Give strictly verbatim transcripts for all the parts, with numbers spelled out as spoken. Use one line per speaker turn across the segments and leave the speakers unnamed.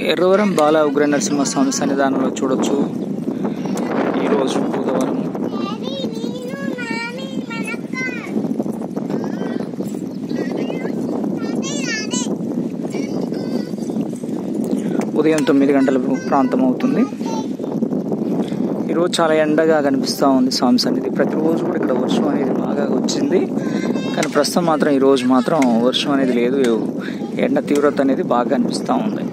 ఎర్రవరం బాల ఉగ్ర నరసింహస్వామి సన్నిధానంలో చూడొచ్చు. ఈరోజు బుధవారం ఉదయం తొమ్మిది గంటల ప్రాంతం అవుతుంది. ఈరోజు చాలా ఎండగా కనిపిస్తూ ఉంది స్వామి సన్నిధి. ప్రతిరోజు కూడా ఇక్కడ వర్షం అనేది బాగా వచ్చింది, కానీ ప్రస్తుతం మాత్రం ఈరోజు మాత్రం వర్షం అనేది లేదు. ఎండ తీవ్రత అనేది బాగా అనిపిస్తూ ఉంది.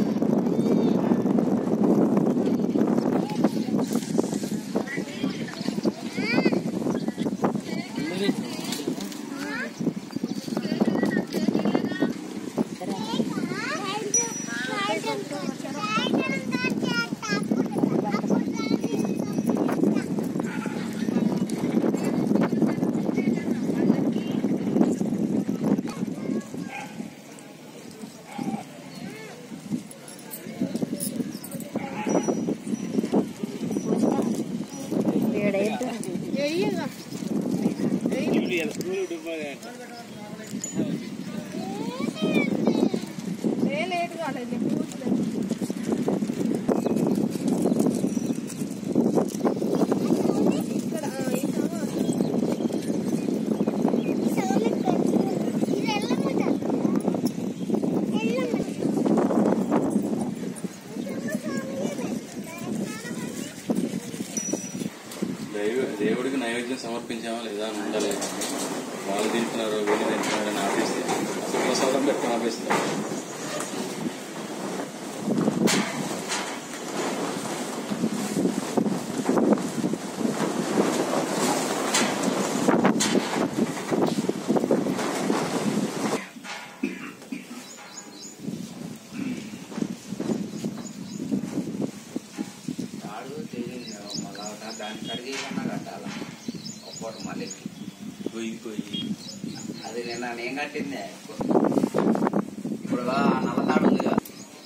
దేవుడికి నైవేద్యం సమర్పించామా లేదా అని ఉండాలి. వాళ్ళు తింటున్నారు వీళ్ళు తింటున్నారు అని ఆపేస్తే అసలు ప్రసాదం పెట్టుకుని ఆపేస్తారు.
దాని కడిగి కట్టాల ఒక్కటి మళ్ళీ
పోయి పోయి
అది నిన్న నేను కట్టిందే. ఇప్పుడు నల్లతాడు ఉంది కదా,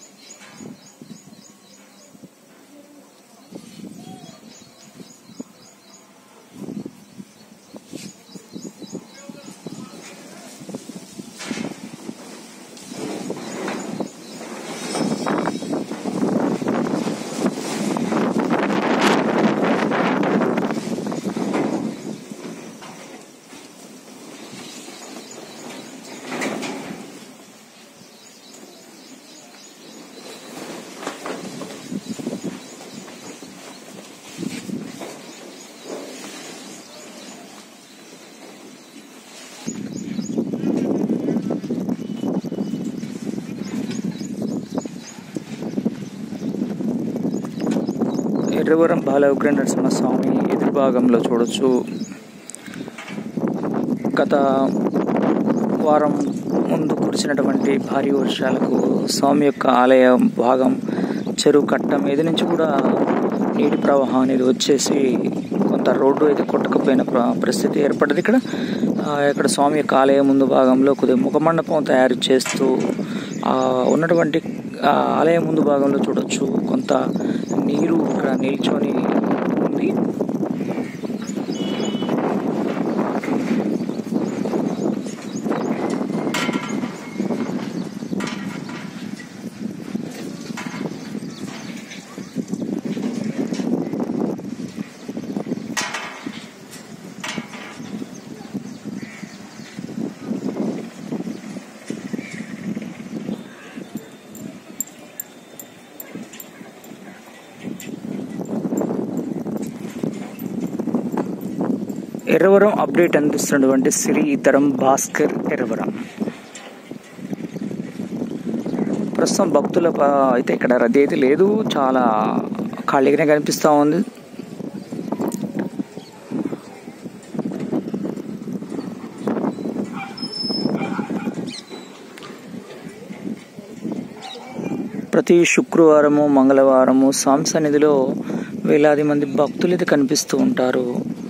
ఎర్రవరం బాల ఉగ్ర నరసింహస్వామి ఎదురు భాగంలో చూడొచ్చు. గత వారం ముందు కురిసినటువంటి భారీ వర్షాలకు స్వామి యొక్క ఆలయ భాగం చెరువు కట్ట మీద నుంచి కూడా నీటి ప్రవాహం అనేది వచ్చేసి కొంత రోడ్డు అయితే కొట్టకపోయిన పరిస్థితి ఏర్పడ్డది. ఇక్కడ ఇక్కడ స్వామి యొక్క ఆలయ ముందు భాగంలో కొద్దిగా ముఖమండపం తయారు చేస్తూ ఉన్నటువంటి ఆలయం ముందు భాగంలో చూడొచ్చు కొంత నీరు ఇక్కడ నిల్చొని ఉంది. ఎర్రవరం అప్డేట్ అందిస్తున్నటువంటి శ్రీధరం భాస్కర్ ఎర్రవరం. ప్రస్తుతం భక్తుల అయితే ఇక్కడ రద్దీ అయితే లేదు, చాలా ఖాళీగానే కనిపిస్తూ ఉంది. ప్రతి శుక్రవారము మంగళవారము స్వామి సన్నిధిలో వేలాది మంది భక్తులు అయితే కనిపిస్తూ ఉంటారు.